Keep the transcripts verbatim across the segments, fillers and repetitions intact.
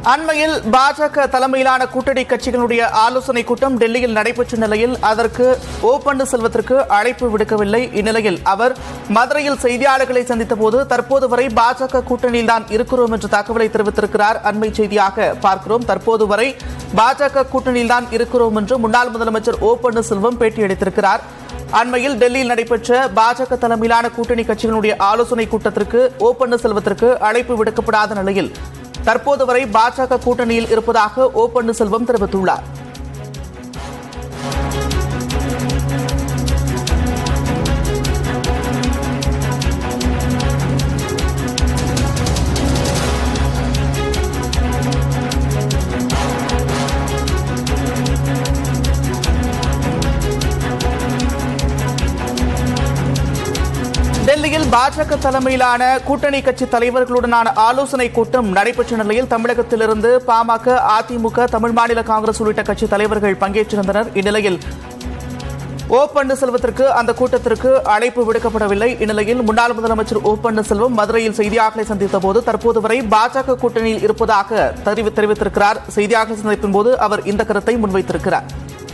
அண்மையில் பாஜக தலைமையிலான கூட்டணி கட்சிகளுடைய ஆலோசனை கூட்டம் டெல்லியில் நடைபெற்ற நிலையில் அதற்கு ஓ பன்னீர்செல்வத்திற்கு அழைப்பு விடுக்கவில்லை. இந்நிலையில் அவர் மதுரையில் செய்தியாளர்களை சந்தித்த போது தற்போது வரை பாஜக கூட்டணியில்தான் இருக்கிறோம் என்ற தகவலை தெரிவித்திருக்கிறார். அண்மை செய்தியாக பார்க்கிறோம். தற்போது வரை பாஜக கூட்டணியில்தான் இருக்கிறோம் என்று முன்னாள் முதலமைச்சர் ஓ பன்னீர்செல்வம் பேட்டியளித்திருக்கிறார். அண்மையில் டெல்லியில் நடைபெற்ற பாஜக தலைமையிலான கூட்டணி கட்சிகளுடைய ஆலோசனை கூட்டத்திற்கு ஓ பன்னீர்செல்வத்திற்கு அழைப்பு விடுக்கப்படாத நிலையில் தற்போது வரை பாஜக கூட்டணியில் இருப்பதாக ஓ பன்னீர்செல்வம் தெரிவித்துள்ளார். டெல்லியில் பாஜக தலைமையிலான கூட்டணி கட்சி தலைவர்களுடனான ஆலோசனை கூட்டம் நடைபெற்ற நிலையில் தமிழகத்திலிருந்து பாமக, அதிமுக, தமிழ் மாநில காங்கிரஸ் உள்ளிட்ட கட்சி தலைவர்கள் பங்கேற்றிருந்தனர். இந்நிலையில் ஓ பன்னீர்செல்வத்திற்கு அந்த கூட்டத்திற்கு அழைப்பு விடுக்கப்படவில்லை. இந்நிலையில் முன்னாள் முதலமைச்சர் ஓ பன்னீர்செல்வம் மதுரையில் செய்தியாளர்களை சந்தித்த போது தற்போது வரை பாஜக கூட்டணியில் இருப்பதாக தெரிவித்திருக்கிறார். செய்தியாளர்களை சந்திப்பின் போது அவர் இந்த கருத்தை முன்வைத்திருக்கிறார்.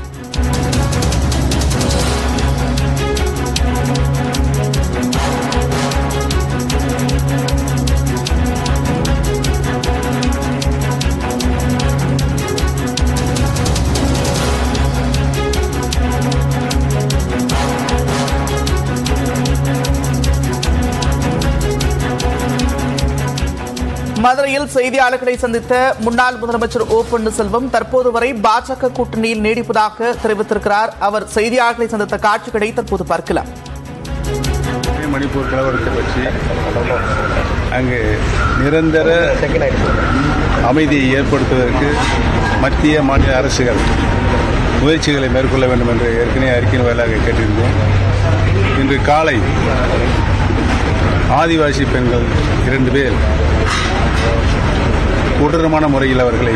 மதுரையில் செய்தியாளர்களை சந்தித்த முன்னாள் முதலமைச்சர் ஓ பன்னீர்செல்வம் தற்போது வரை பாஜக கூட்டணியில் நீடிப்பதாக தெரிவித்திருக்கிறார். அவர் செய்தியாளர்களை சந்தித்த காட்சிகளை தற்போது பார்க்கலாம். மணிப்பூர் கலவரத்தை பற்றி அங்கு நிரந்தர அமைதியை ஏற்படுத்துவதற்கு மத்திய மாநில அரசுகள் முயற்சிகளை மேற்கொள்ள வேண்டும் என்று ஏற்கனவே அறிக்கையின் வாயிலாக கேட்டிருந்தோம். இன்று காலை ஆதிவாசி பெண்கள் இரண்டு பேர் கொடூரமான முறையில் அவர்களை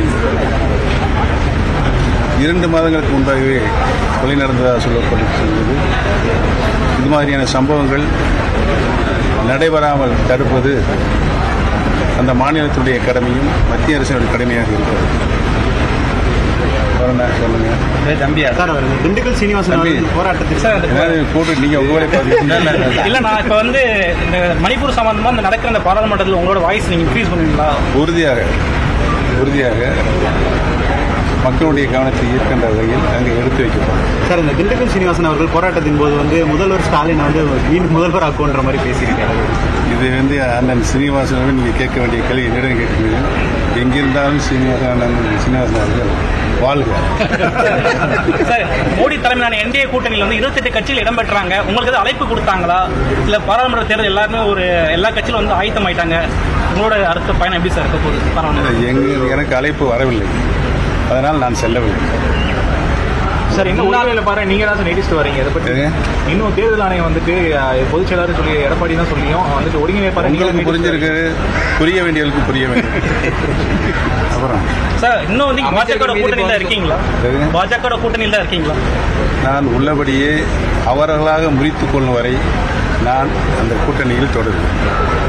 இரண்டு மாதங்களுக்கு முன்பாகவே கொலை நடந்ததாக சொல்லப்பட்டிருக்கிறது. இது மாதிரியான சம்பவங்கள் நடைபெறாமல் தடுப்பது அந்த மாநிலத்துடைய கடமையும் மத்திய அரசினுடைய கடமையாக இருக்கிறது. சொல்லுங்க திண்டுக்கல் சீனிவாசன் போட்டு நீங்க உங்களே இல்ல நான் இப்ப வந்து இந்த மணிப்பூர் சம்பந்தமா இந்த நடக்கிற இந்த பாராளுமன்றத்தில் உங்களோட வாய்ஸ் நீங்க இன்க்ரீஸ் பண்ணுவீங்களா? உறுதியாக உறுதியாக மக்களுடைய கவனத்தை ஈர்க்கின்ற வகையில் அங்கே எடுத்து வைக்கப்படும். சார், இந்த திண்டுக்கல் சீனிவாசன் அவர்கள் போராட்டத்தின் போது வந்து முதல்வர் ஸ்டாலின் வந்து மீண்டும் முதல்வர் ஆக்குன்ற மாதிரி பேசியிருக்காரு. இது வந்து அண்ணன் சீனிவாசன் நீங்க கேட்க வேண்டிய கேள்வி என்னிடம் கேட்கிறீங்க. எங்கிருந்தாலும் சீனிவாசன் அண்ணன் சீனிவாசன் அவர்கள் வாழ்க. மோடி தலைமையிலான என்டிஏ கூட்டணியில் வந்து இருபத்தி எட்டு கட்சியில் இடம்பெற்றாங்க. உங்களுக்கு அழைப்பு கொடுத்தாங்களா? இல்ல பாராளுமன்ற தேர்தல் எல்லாருமே ஒரு எல்லா கட்சியிலும் வந்து ஆயத்தம் ஆயிட்டாங்க. உங்களோட அடுத்த பயணம் எப்படி சார் இருக்க போகுது? எனக்கு அழைப்பு வரவில்லை, அதனால் நான் செல்லவில்லை. சார், இன்னும் உள்நாளையில பாரு நீங்க தான் நீடிச்சுட்டு வரீங்க. இதை பற்றி இன்னும் தேர்தல் ஆணையம் வந்துட்டு பொதுச் செயலாளர் சொல்லி எடப்பாடி தான் சொல்லியும் வந்துட்டு ஒருங்கிணைப்பாரு புரிஞ்சிருக்கு. புரிய வேண்டியவர்களுக்கு புரிய வேண்டும். அப்புறம் சார், இன்னும் வந்து பாஜக கூட்டணியில் தான் இருக்கீங்களா? பாஜக கூட்டணியில் தான் இருக்கீங்களா? நான் உள்ளபடியே அவர்களாக முறித்துக் கொள்ளும் வரை நான் அந்த கூட்டணியில் தொடருவேன்.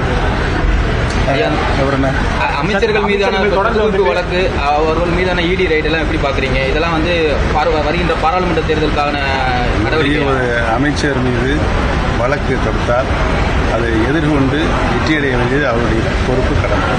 அமைச்சர்கள் மீதான தொடர்ந்து வழக்கு, அவர்கள் மீதான இடி ரைட் எல்லாம் எப்படி பாக்குறீங்க? இதெல்லாம் வந்து வருகின்ற பாராளுமன்ற தேர்தலுக்கான நடவடிக்கை. ஒரு அமைச்சர் மீது வழக்கு தொடுத்தால் அதை எதிர்கொண்டு வெற்றியடைய வேண்டியது அவருடைய பொறுப்பு, கடமை.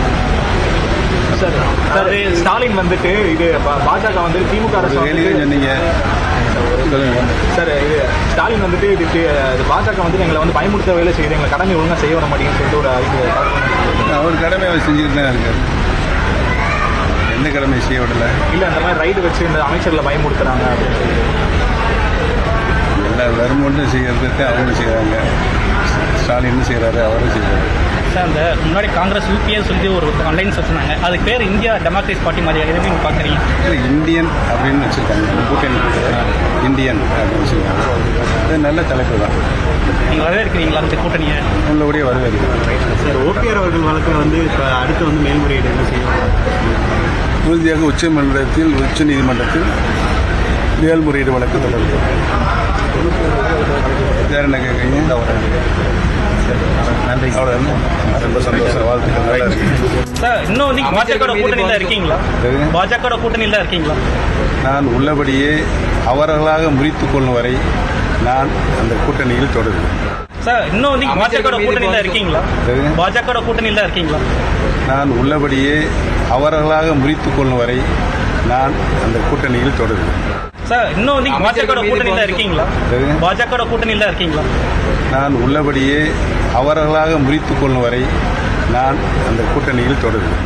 ஸ்டாலின் வந்துட்டு இது பாஜக வந்து திமுக அரசு சொன்னீங்க சார், இது ஸ்டாலின் வந்துட்டு இதுக்கு பாஜக வந்து எங்களை வந்து பயமுறுத்த வேலை செய்யுது, எங்களை கடமை ஒழுங்கா செய்ய வர மாட்டேங்குன்னு சொல்லிட்டு ஒரு அறிக்கை. அவர் கடமை அவர் செஞ்சுட்டு தான் இருக்காரு. எந்த கடமை செய்ய விடல. இல்லை, அந்த மாதிரி ரைடு வச்சு இந்த அமைச்சர்களை பயமுறுத்துறாங்க அப்படின்னு சொல்லிட்டு எல்லா வரும்போது செய்யறதுக்கு அவங்களும் செய்கிறாங்க. ஸ்டாலின் செய்கிறாரு, அவரும் செய்கிறாரு. சார், அந்த முன்னாடி காங்கிரஸ் யூபிஏ சொல்லி ஒரு ஆன்லைன் சொன்னாங்க, அதுக்கு பேர் இந்தியா டெமோக்ரேட் பார்ட்டி மாதிரி எதுவுமே நீங்கள் பார்க்குறீங்க? இந்தியன் அப்படின்னு வச்சுருக்காங்க, கூட்டணி இந்தியன் அப்படின்னு வச்சுருக்காங்க. அது நல்ல தலைப்பு தான். நீங்கள் வரவேற்கிறீங்களா அந்த கூட்டணியை? உள்ளபடியே வரவேற்கிறேன். சார், ஓபிஆர் அவர்கள் வழக்கில் வந்து இப்போ அடுத்து வந்து மேல்முறையீடு என்ன செய்யணும்? உறுதியாக உச்சமன்றத்தில் உச்ச நீதிமன்றத்தில் மேல்முறையீடு வழக்கு தொடர்பு. வேறு என்ன கேட்குறீங்க? நன்றி. அவ்வளவுதான். ரொம்ப சந்தோஷம். வாழ்த்துக்கள். நல்லா இருக்கு. சார், இன்னும் நீங்க பாஜக கூட்டணியில இருக்கீங்களா? பாஜக கூட்டணியில இருக்கீங்களா? நான் உள்ளபடியே அவர்களாக முறித்துக் கொள்ளும் வரை நான் அந்த கூட்டணியில் தொடருவேன். சார், இன்னும் நீங்க பாஜக கூட்டணியில இருக்கீங்களா? பாஜக கூட்டணியில இருக்கீங்களா? நான் உள்ளபடியே அவர்களாக முறித்துக் கொள்ளும் வரை நான் அந்த கூட்டணியில் தொடருவேன். சார், இன்னும் நீங்க பாஜக கூட்டணியில இருக்கீங்களா? பாஜக கூட்டணியில இருக்கீங்களா? நான் உள்ளபடியே அவர்களாக முறித்துக் கொள்ளும் வரை நான் அந்த கூட்டணியில் தொடருவேன்.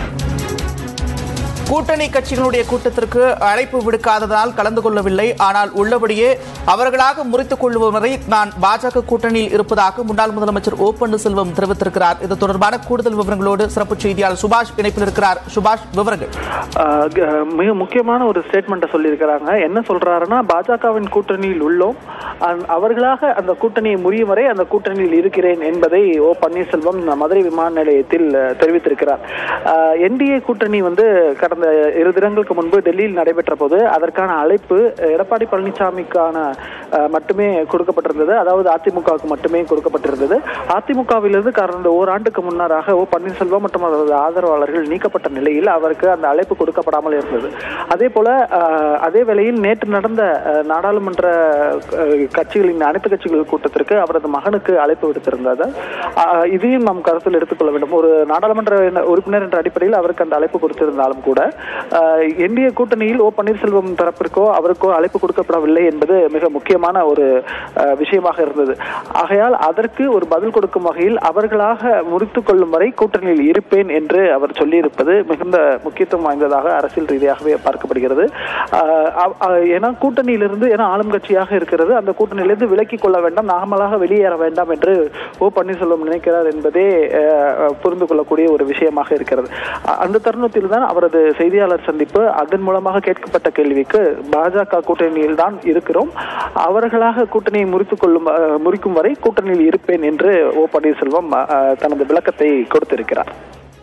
கூட்டணி கட்சிகளுடைய கூட்டத்திற்கு அழைப்பு விடுக்காததால் கலந்து கொள்ளவில்லை. ஆனால் உள்ளபடியே அவர்களாக முறித்துக் கொள்ளும் வரை நான் பாஜக கூட்டணியில் இருப்பதாக முன்னாள் முதலமைச்சர் ஓ பன்னீர்செல்வம் தெரிவித்திருக்கிறார். இது தொடர்பான கூடுதல் விவரங்களோடு சிறப்பு செய்தியாளர் சுபாஷ் இணைப்பில் இருக்கிறார். சுபாஷ், விவரங்கள். மிக முக்கியமான ஒரு ஸ்டேட்மெண்ட்டை சொல்லியிருக்கிறாங்க. என்ன சொல்றாருன்னா, பாஜகவின் கூட்டணியில் உள்ளோம், அவர்களாக அந்த கூட்டணியை முறியும் வரை அந்த கூட்டணியில் இருக்கிறேன் என்பதை ஓ பன்னீர்செல்வம் மதுரை விமான நிலையத்தில் தெரிவித்திருக்கிறார். என்டிஏ கூட்டணி வந்து கடந்த இரு தினங்களுக்கு முன்பு டெல்லியில் நடைபெற்ற போது அதற்கான அழைப்பு எடப்பாடி பழனிசாமிக்கான மட்டுமே கொடுக்கப்பட்டிருந்தது. அதாவது அதிமுகவுக்கு மட்டுமே கொடுக்கப்பட்டிருந்தது. அதிமுகவிலிருந்து கடந்த ஓராண்டுக்கு முன்னராக ஓ பன்னீர்செல்வம் மற்றும் அவரது ஆதரவாளர்கள் நீக்கப்பட்ட நிலையில் அவருக்கு அந்த அழைப்பு கொடுக்கப்படாமல் இருந்தது. அதே போல அதே வேளையில் நேற்று நடந்த நாடாளுமன்ற கட்சிகளின் அனைத்து கட்சிகள் கூட்டத்திற்கு அவரது மகனுக்கு அழைப்பு விடுத்திருந்தது. இதையும் நாம் கருத்தில் எடுத்துக்கொள்ள வேண்டும். ஒரு நாடாளுமன்ற உறுப்பினர் என்ற அடிப்படையில் அவருக்கு அந்த அழைப்பு கொடுத்திருந்தாலும் கூட என்டிஏ கூட்டணியில் ஓ பன்னீர்செல்வம் தரப்பிற்கோ அவருக்கோ அழைப்பு கொடுக்கப்படவில்லை என்பது மிக முக்கியமான ஒரு விஷயமாக இருந்தது. ஆகையால் அதற்கு ஒரு பதில் கொடுக்கும் வகையில் அவர்களாக முறித்துக் கொள்ளும் வரை கூட்டணியில் இருப்பேன் என்று அவர் சொல்லியிருப்பது மிகுந்த முக்கியத்துவம் வாய்ந்ததாக அரசியல் ரீதியாகவே பார்க்கப்படுகிறது. ஏன்னா கூட்டணியிலிருந்து ஏன்னா ஆளும் கட்சியாக இருக்கிறது, அந்த கூட்டணியிலிருந்து விலக்கிக் கொள்ள வேண்டாம், நாமளாக வெளியேற வேண்டாம் என்று ஓ பன்னீர்செல்வம் நினைக்கிறார் என்பதே புரிந்து கொள்ளக்கூடிய ஒரு விஷயமாக இருக்கிறது. அந்த தருணத்தில் தான் அவரது செய்தியாளர் சந்திப்பு. அதன் மூலமாக கேட்கப்பட்ட கேள்விக்கு பாஜக கூட்டணியில் தான் இருக்கிறோம், அவர்களாக கூட்டணியை முறித்துக் கொள்ளும் முறிக்கும் வரை கூட்டணியில் இருப்பேன் என்று ஓ பன்னீர்செல்வம் தனது விளக்கத்தை கொடுத்திருக்கிறார்.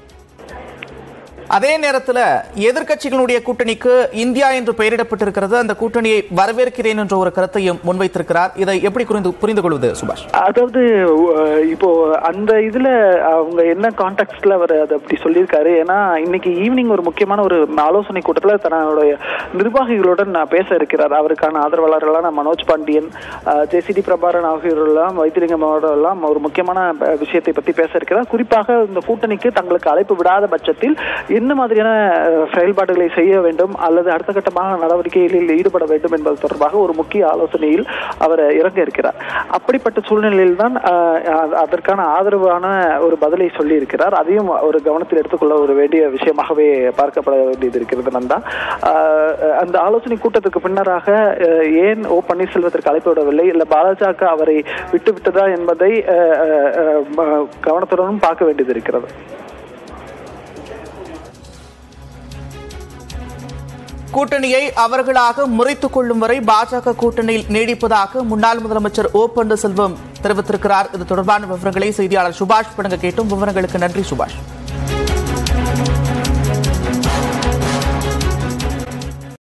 அதே நேரத்தில் எதிர்க்கட்சிகளுடைய கூட்டணிக்கு இந்தியா என்று பெயரிடப்பட்டிருக்கிறது. அந்த கூட்டணியை வரவேற்கிறேன் என்ற ஒரு கருத்தையும் முன்வைத்திருக்கிறார். இதை எப்படி புரிந்து கொள்வது சுபாஷ்? அதாவது இப்போ அந்த இதுல அவங்க என்ன கான்டெக்ட்ல அவர் அதை அப்படி சொல்லியிருக்காரு. ஏன்னா இன்னைக்கு ஈவினிங் ஒரு முக்கியமான ஒரு ஆலோசனை கூட்டத்தில் தன்னுடைய நிர்வாகிகளுடன் பேச இருக்கிறார். அவருக்கான ஆதரவாளர்களான Manoj Pandian, J C D பிரபாரன் ஆகியோரெல்லாம், வைத்திலிங்கமோட எல்லாம் ஒரு முக்கியமான விஷயத்தை பற்றி பேச இருக்கிறார். குறிப்பாக இந்த கூட்டணிக்கு தங்களுக்கு அழைப்பு விடாத பட்சத்தில் என்ன மாதிரியான செயல்பாடுகளை செய்ய வேண்டும் அல்லது அடுத்த கட்டமாக நடவடிக்கைகளில் ஈடுபட வேண்டும் என்பது தொடர்பாக ஒரு முக்கிய ஆலோசனையில் அவர் இறங்க இருக்கிறார். அப்படிப்பட்ட சூழ்நிலையில் தான் அதற்கான ஆதரவான ஒரு பதிலை சொல்லி இருக்கிறார். அதையும் ஒரு கவனத்தில் எடுத்துக்கொள்ள ஒரு வேண்டிய விஷயமாகவே பார்க்கப்பட வேண்டியது இருக்கிறது. நந்தா, அந்த ஆலோசனை கூட்டத்துக்கு பின்னராக ஏன் ஓ பன்னீர்செல்வத்திற்கு அழைப்பு விடவில்லை, இல்ல பாஜக அவரை விட்டுவிட்டதா என்பதை கவனத்துடனும் பார்க்க வேண்டியது இருக்கிறது. கூட்டணியை அவர்களாக முறித்துக் கொள்ளும் வரை பாஜக கூட்டணியில் நீடிப்பதாக முன்னாள் முதலமைச்சர் ஓ பன்னீர்செல்வம் தெரிவித்திருக்கிறார். இது தொடர்பான விவரங்களை செய்தியாளர் சுபாஷ் வழங்க கேட்டும். விவரங்களுக்கு நன்றி சுபாஷ்.